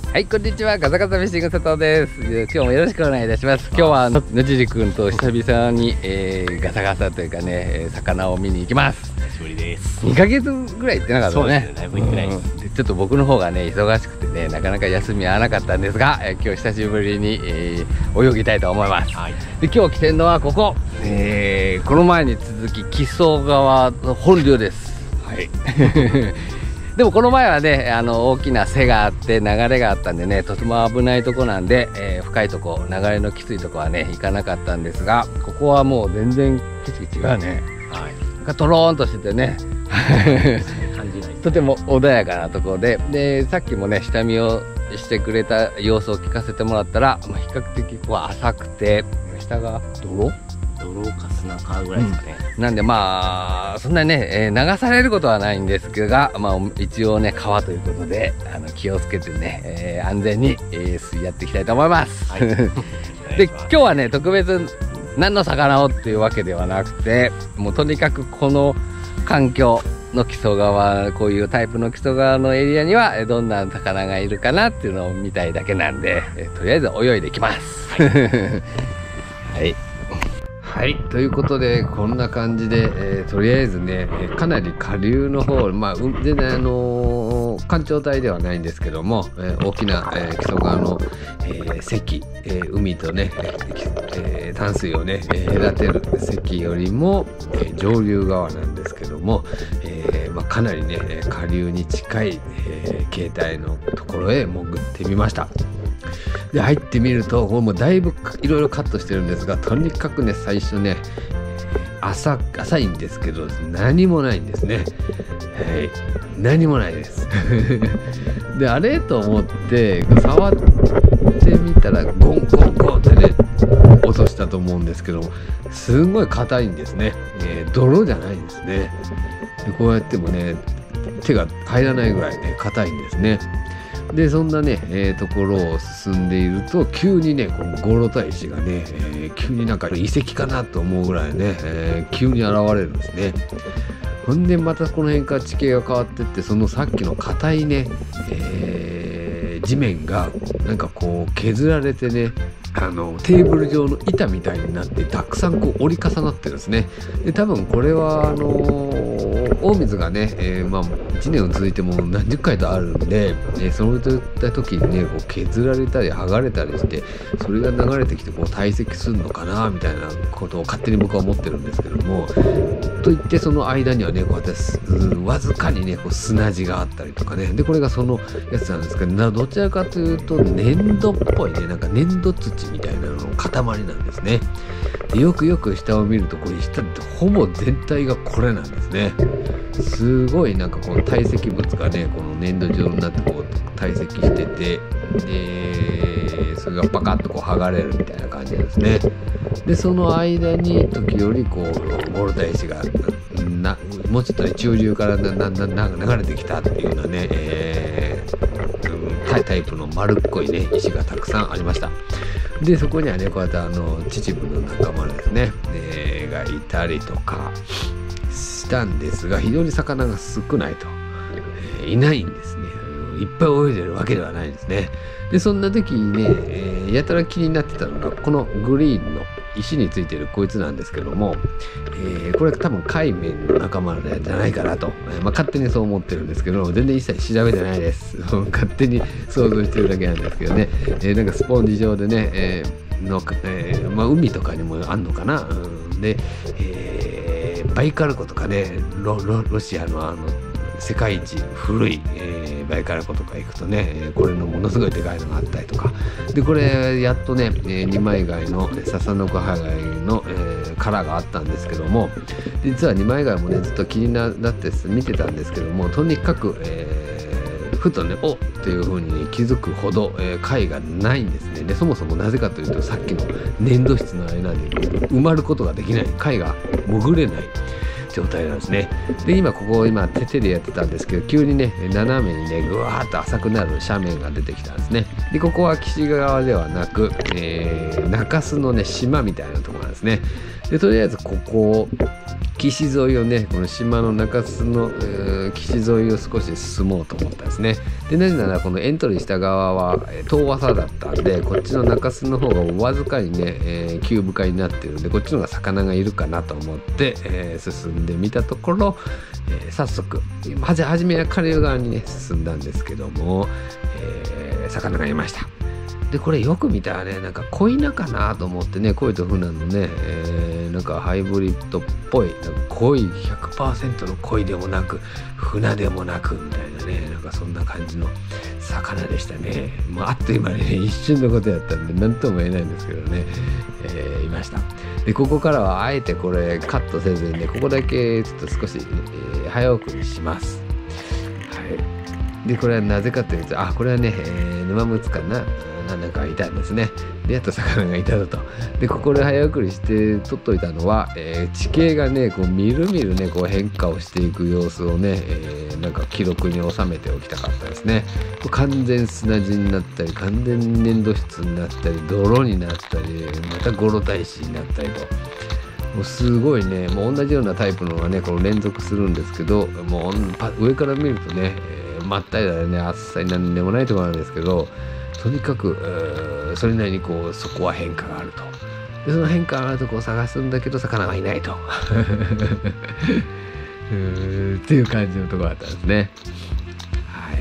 はい、こんにちは。ガサガサフィッシング佐藤です。今日もよろしくお願いいたします。今日は野尻くんと久々に、ガサガサというかね、魚を見に行きます。 久しぶりです。 2ヶ月ぐらい行ってなかったね。 そうですね、だいぶ行ってないです。 ちょっと僕の方がね忙しくてね、なかなか休み合わなかったんですが、今日久しぶりに、泳ぎたいと思います。 はい、 で今日来てるのはここ、この前に続き木曽川の本流です。はいでもこの前はね大きな瀬があって流れがあったんでね、とても危ないとこなんで、深いとこ、流れのきついとこはね行かなかったんですが、ここはもう全然景色違うね。はい、なんかトローンとしててね感じないとても穏やかなところで、さっきもね下見をしてくれた様子を聞かせてもらったら、比較的こう浅くて下が泥か砂かぐらいですかね。 なんでまあそんなにね、流されることはないんですが、一応ね川ということで気をつけてね、安全に、やっていきたいと思います。はい、で今日はね特別何の魚をっていうわけではなくて、もうとにかくこの環境の木曽川、こういうタイプの木曽川のエリアにはどんな魚がいるかなっていうのを見たいだけなんで、とりあえず泳いでいきます。はいはい、ということでこんな感じで、とりあえずね、かなり下流の方、全然干潮帯ではないんですけども、大きな、木曽川の、堰、海とね、淡水をね、隔てる堰よりも、上流側なんですけども、かなりね下流に近い、形態のところへ潜ってみました。で入ってみるともうだいぶいろいろカットしてるんですが、とにかくね最初ね浅いんですけど何もないんですね。はい、何もないですであれと思って触ってみたらゴンゴンゴンってね音したと思うんですけど、すんごい硬いんですね。泥じゃないんですね。でこうやってもね手が入らないぐらいね硬いんですね。でそんなね、ところを進んでいると急にねこのゴロタ石がね、急になんか遺跡かなと思うぐらいね、急に現れるんですね。ほんでまたこの辺から地形が変わってって、そのさっきの硬いね、地面がなんかこう削られてねテーブル状の板みたいになってたくさんこう折り重なってるんですね。で多分これは大水がね、1年続いても何十回とあるんで、そういった時にねこう削られたり剥がれたりして、それが流れてきてこう堆積するのかなみたいなことを勝手に僕は思ってるんですけども、といってその間にはねこうやってわずかにねこう砂地があったりとかね、でこれがそのやつなんですけど、どちらかというと粘土っぽいね、なんか粘土土みたいなのの塊なんですね。でよくよく下を見るとこれ下ってほぼ全体がこれなんですね。すごいなんかこの堆積物がねこの粘土状になってこう堆積してて、でそれがパカッとこう剥がれるみたいな感じなんですね。でその間に時折こうゴロタ石がもうちょっとね中流から流れてきたっていうようなね、タイプの丸っこいね石がたくさんありました。でそこにはねこうやって秩父の仲間ですね、がいたりとかしたんですが、非常に魚が少ないと、いないんですね。いっぱい泳いでるわけではないですね。でそんな時にね、やたら気になってたのがこのグリーンの石についてるこいつなんですけども、これ多分海面の仲間じゃないかなと、勝手にそう思ってるんですけど、全然一切調べてないです。勝手に想像してるだけなんですけどね、なんかスポンジ状でね、海とかにもあんのかな、で、バイカル湖とかねロシアの世界一古い、バイカル湖とか行くとね、これのものすごいでかいのがあったりとかで、これやっとね二枚貝の笹の葉貝の、殻があったんですけども、実は二枚貝もねずっと気になって見てたんですけども、とにかく、ふとねおっていう風に、気づくほど、貝がないんですね。でそもそもなぜかというと、さっきの粘土質の間に埋まることができない、貝が潜れない状態なんですね。で今手でやってたんですけど、急にね斜めにねぐわーっと浅くなる斜面が出てきたんですね。でここは岸側ではなく、中洲のね島みたいなところなんですね。でとりあえずここを岸沿いをね、この島の中州の岸沿いを少し進もうと思ったんですね。でなぜならこのエントリーした側は遠浅だったんで、こっちの中州の方がわずかにね、急深になっているので、こっちの方が魚がいるかなと思って、進んでみたところ、早速初めは下流側にね進んだんですけども、魚がいました。でこれよく見たらね、なんか恋イナかなと思ってね、恋と船のね、なんかハイブリッドっぽい、なんか恋 100% の恋でもなく船でもなくみたいなね、なんかそんな感じの魚でしたね。もうあっという間にね、一瞬のことやったんで何とも言えないんですけどね、いました。でここからはあえてこれカットせずにね、ここだけちょっと少し、早送りします。はい。でこれはなぜかというと、これはね、沼ムツかな、なんかいたんですね。でやっと魚がいたぞと。でここで早送りして撮っといたのは、地形がねこうみるみるねこう変化をしていく様子をね、なんか記録に収めておきたかったですね。完全砂地になったり、完全粘土質になったり、泥になったり、またゴロ大師になったりと、もうすごいね、もう同じようなタイプのがねこの連続するんですけど、もう上から見るとね、真っ平らでね、あっさりなんでもないところなんですけど、とにかくそれなりにこうそこは変化があると。でその変化があるとこを探すんだけど魚はいないとっていう感じのところだったんですね。はい。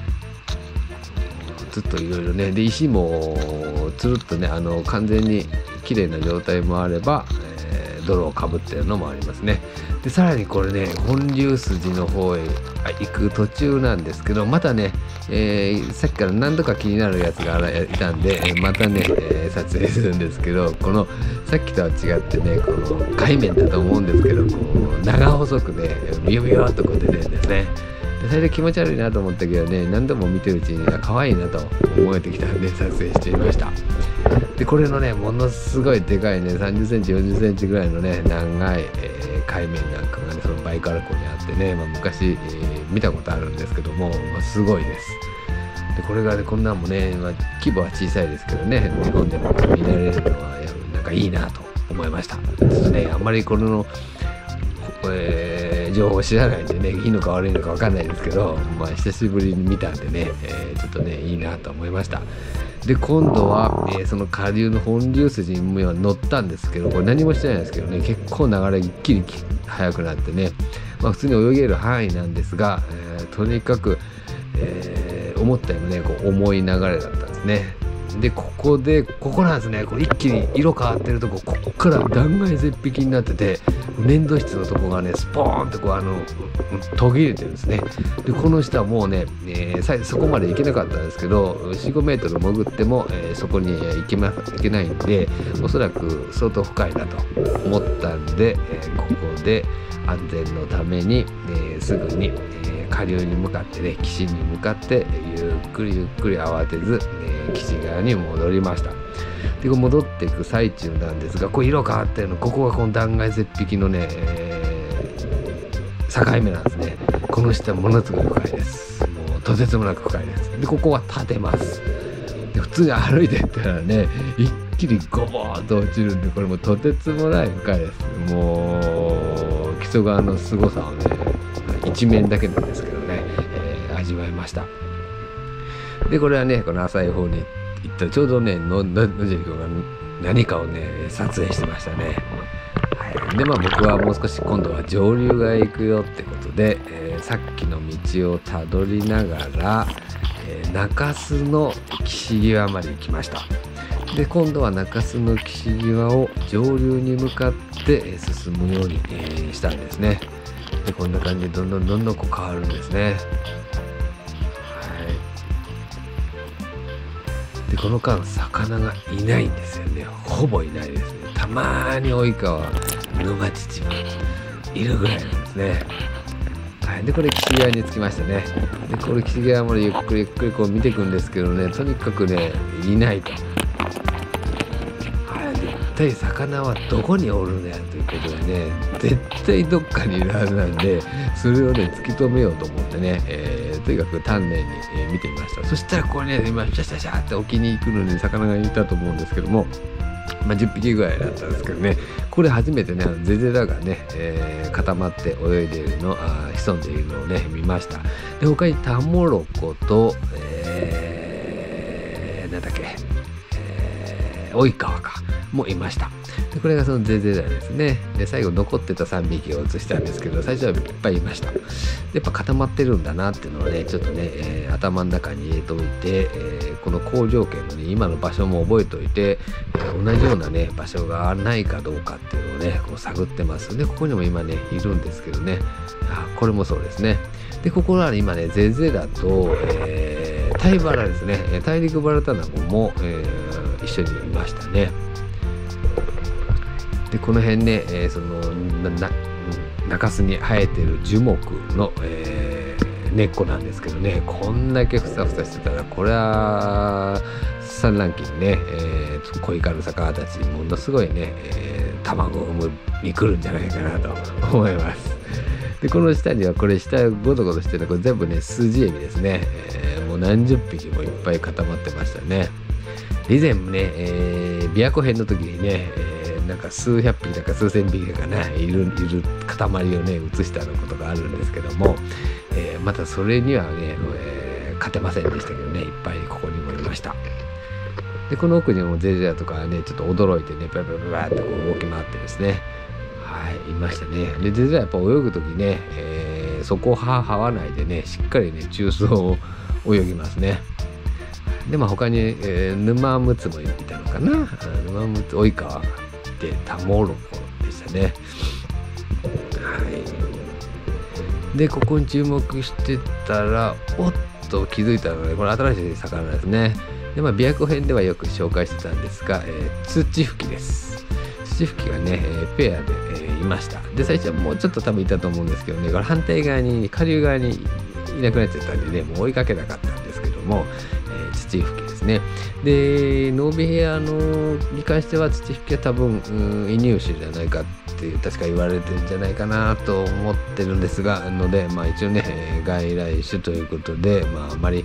ずっといろいろね、で石もつるっとね、完全に綺麗な状態もあれば、泥をかぶってるのもありますね。でさらにこれね、本流筋の方へ行く途中なんですけど、またね、さっきから何度か気になるやつがいたんで、またね、撮影するんですけど、このさっきとは違ってね、この海面だと思うんですけど、こう長細くねビヨビヨっとこう出てるんですね。でそれで気持ち悪いなと思ったけどね、何度も見てるうちに可愛いなと思えてきたんで撮影してみました。でこれのね、ものすごいでかいね、30センチ40センチぐらいのね長い、海面なんかがねそのバイカル湖にあってね、昔、見たことあるんですけども、すごいです。でこれがね、こんなんもね、規模は小さいですけどね、日本でも見られるのはなんかいいなと思いました。ちょっとね、あんまりこれの、情報を知らないんでね、いいのか悪いのか分かんないですけど、久しぶりに見たんでね、ちょっとねいいなと思いました。で今度は、その下流の本流筋には乗ったんですけど、これ何もしてないんですけどね、結構流れ一気に速くなってね、普通に泳げる範囲なんですが、とにかく、思ったよりもねこう重い流れだったんですね。でここなんですね、これ一気に色変わってるとこ、ここから断崖絶壁になってて、粘土質のとこがねスポーンとこう途切れてるんですね。でこの下はもうね、そこまで行けなかったんですけど、 4,5 メートル潜っても、そこに行けないんで、おそらく相当深いなと思ったんで、ここで安全のために、すぐに、下流に向かってね、岸に向かってゆっくり慌てず、岸側に戻りました。で戻っていく最中なんですが、こう色変わってるの、ここがこの断崖絶壁のね、境目なんですね。この下ものすごい深いです。もうとてつもなく深いです。でここは立てます。で普通に歩いていったらね、一気にゴボーっと落ちるんで、これもとてつもない深いです。もう木曽川の凄さをね、一面だけなんですけどね、味わいました。でこれはね、この浅い方に行ったらちょうどね、野尻君が何かをね撮影してましたね。はい、で僕はもう少し今度は上流側へ行くよってことで、さっきの道をたどりながら、中洲の岸際まで行きました。で今度は中洲の岸際を上流に向かって、進むように、したんですね。でこんな感じでどんどんこう変わるんですね。でこの間魚がいないんですよね。ほぼいないですね。たまーに及川沼秩父いるぐらいなんですね。はい、でこれ岸際に着きましたね。でこれ岸際までゆっくりこう見ていくんですけどね、とにかくねいないと。はい、で一体魚はどこにおるんやということでね、絶対どっかにいるはずなんで、それをね突き止めようと思ってね、とにかく丹念に、見てみました。そしたらこれね、今シャシャシャって沖に行くのに魚がいたと思うんですけども、 10匹ぐらいだったんですけどね、これ初めてねゼゼラがね、固まって泳いでいるの潜んでいるのをね見ました。で他にタモロコと、なんだっけ、及川かもいました。でこれがそのゼゼラですね。で最後残ってた3匹を写したんですけど、最初はいっぱいいました。でやっぱ固まってるんだなっていうのをねちょっとね、頭の中に入れておいて、この好条件のね今の場所も覚えておいて、同じようなね場所がないかどうかっていうのをねこう探ってます。でここにも今ねいるんですけどね、これもそうですね。でここは今ねゼゼラと、タイバラですね、大陸バラタナゴも、一緒にいましたね。でこの辺ね、その中州に生えてる樹木の、根っこなんですけどね、こんだけふさふさしてたらこれは産卵期にね、コイ科の魚たちにものすごいね、卵を産むに来るんじゃないかなと思います。でこの下にはこれ下ゴトゴトしてるのこれ全部ねスジエビですね、もう何十匹もいっぱい固まってましたね。以前もね、琵琶湖編の時にね、なんか数百匹だか数千匹だかないる塊をね写したことがあるんですけども、またそれにはね、勝てませんでしたけどね、いっぱいここにもいました。でこの奥にもゼゼラとかねちょっと驚いてねペラペラペラってこう動き回ってですね、いましたね。でゼゼラやっぱ泳ぐ時ね、そこを這わないでねしっかりね中層を泳ぎますね。で他に、沼ムツもいたのかな、沼ムツ及川でタモロコでしたね。でここに注目してたらおっと気づいたので、これ新しい魚ですね。で琵琶湖編ではよく紹介してたんですが、土吹きです。土吹きがね、ペアで、いました。で最初はもうちょっと多分いたと思うんですけどね、これ反対側に下流側にいなくなっちゃったんでねもう追いかけなかったんですけども、土吹きですね。でノーベヘアに関しては土吹きは多分、移入種じゃないかっていう確か言われてるんじゃないかなと思ってるんですが、で一応ね、外来種ということで、あまり、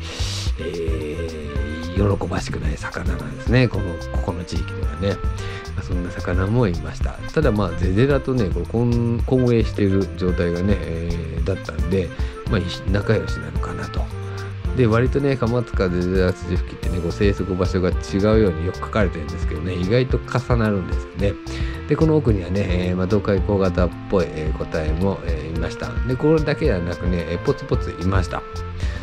喜ばしくない魚なんですね、ここの地域ではね。そんな魚もいました。ただゼゼラとねこれ混泳している状態がね、だったんで、仲良しなのかなと。で割とねカマツカゼゼラ土吹きってね生息場所が違うようによく書かれてるんですけどね、意外と重なるんですよね。でこの奥にはね、東海小型っぽい、個体も、いました。でこれだけではなくね、ポツポツいました。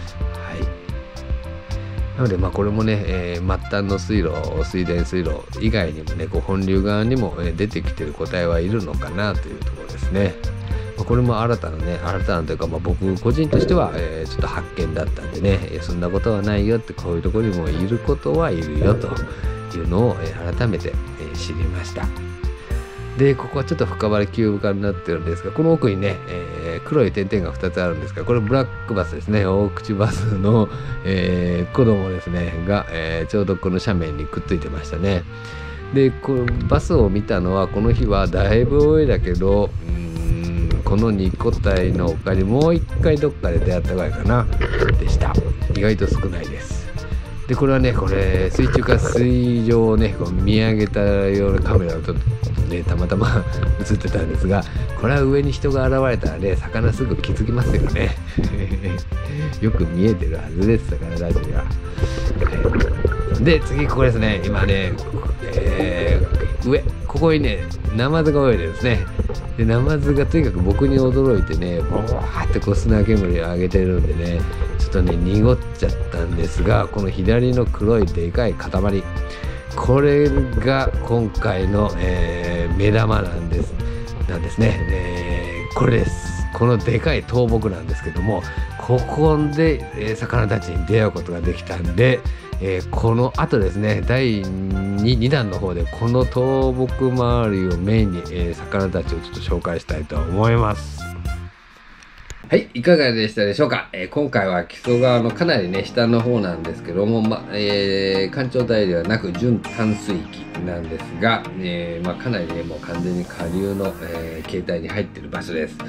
なのでこれもね、末端の水田水路以外にもね本流側にも、出てきてる個体はいるのかなというところですね。これも新たなというか、僕個人としては、ちょっと発見だったんでね、そんなことはないよって、こういうところにもいることはいるよというのを、改めて、知りました。でここはちょっと深掘り急深になってるんですが、この奥にね、黒い点々が2つあるんですが、これブラックバスですね。大口バスの、子供ですねが、ちょうどこの斜面にくっついてましたね。でこのバスを見たのはこの日はだいぶ多いだけど、この2個体の他にもう1回どっかで出会ったぐらいかなでした。意外と少ないです。でこれはね水中から水上をね見上げたようなカメラをちょっとねたまたま映ってたんですが、これは上に人が現れたらね魚すぐ気づきますよねよく見えてるはずです、魚たちが。で次ここですね。今ね、上ここにねナマズが泳いでるんですね。でナマズがとにかく僕に驚いてねボワーって砂煙を上げてるんでね、ちょっとね濁っちゃったんですが、この左の黒いでかい塊、これが今回の、目玉なんですね。これです。このでかい倒木なんですけども、ここで、魚たちに出会うことができたんで、この後ですね第 2弾の方でこの倒木周りをメインに、魚たちをちょっと紹介したいと思います。はい、いかがでしたでしょうか。今回は木曽川のかなりね下の方なんですけども、干潮帯ではなく準淡水期なんですが、かなりねもう完全に下流の、形態に入っている場所です。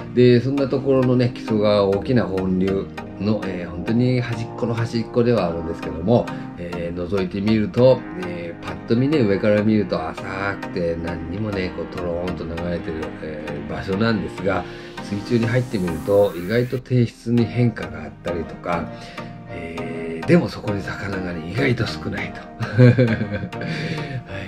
でそんなところのね基礎が大きな本流の、本当に端っこの端っこではあるんですけども、覗いてみると、パッと見ね上から見ると浅くて何にもねこうトローンと流れてる、場所なんですが、水中に入ってみると意外と底質に変化があったりとか、でもそこに魚がね意外と少ないと、はい、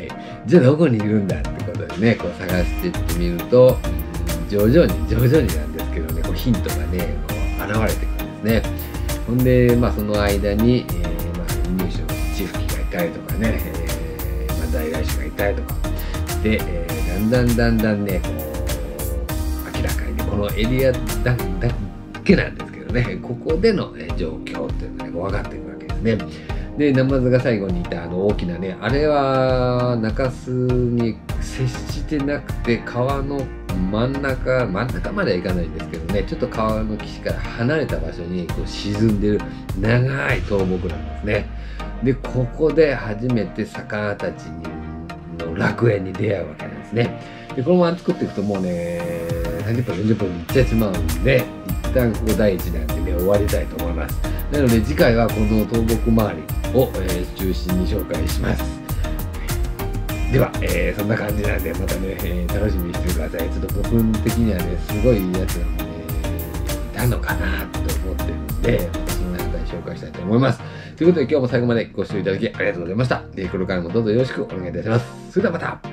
じゃあどこにいるんだってことでねこう探していってみると、徐々になんですけどねこうヒントがねこう現れてくるんですね。ほんでその間に、入手のチフキがいたりとかね、在来種がいたりとかで、だんだんねこう明らかにねこのエリアだけなんですけどね、ここでの状況っていうのがね分かってくるわけですね。でナマズが最後にいた大きなねあれは中州に接してなくて川の真ん中まではいかないんですけどね、ちょっと川の岸から離れた場所にこう沈んでる長い倒木なんですね。でここで初めて魚たちの楽園に出会うわけなんですね。でこのまま作っていくともうね30分40分いっちゃいしまうんで、一旦ここ第1弾でね終わりたいと思います。なので次回はこの倒木周りを、中心に紹介します。では、そんな感じなんでまたね、楽しみにしてください。ちょっと僕的にはねすごいやつがねいたのかなと思ってるんで、その中で紹介したいと思います。ということで今日も最後までご視聴いただきありがとうございました。これからもどうぞよろしくお願いいたします。それではまた。